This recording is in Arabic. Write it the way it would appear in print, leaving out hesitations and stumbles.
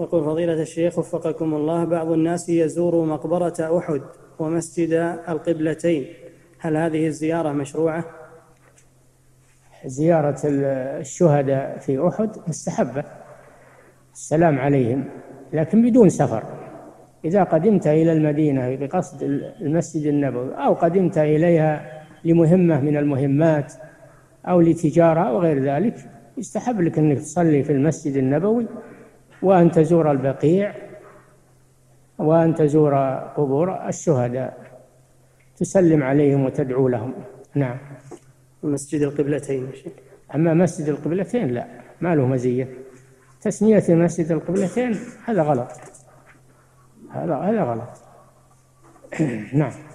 يقول فضيلة الشيخ وفقكم الله، بعض الناس يزور مقبرة أحد ومسجد القبلتين، هل هذه الزيارة مشروعة؟ زيارة الشهداء في أحد مستحبة، السلام عليهم، لكن بدون سفر. إذا قدمت إلى المدينة بقصد المسجد النبوي أو قدمت إليها لمهمة من المهمات أو لتجارة أو غير ذلك، يستحب لك أنك تصلي في المسجد النبوي وأن تزور البقيع وأن تزور قبور الشهداء، تسلم عليهم وتدعو لهم. نعم. مسجد القبلتين. أما مسجد القبلتين لا، ما له مزية. تسمية مسجد القبلتين هذا غلط، هذا غلط. نعم.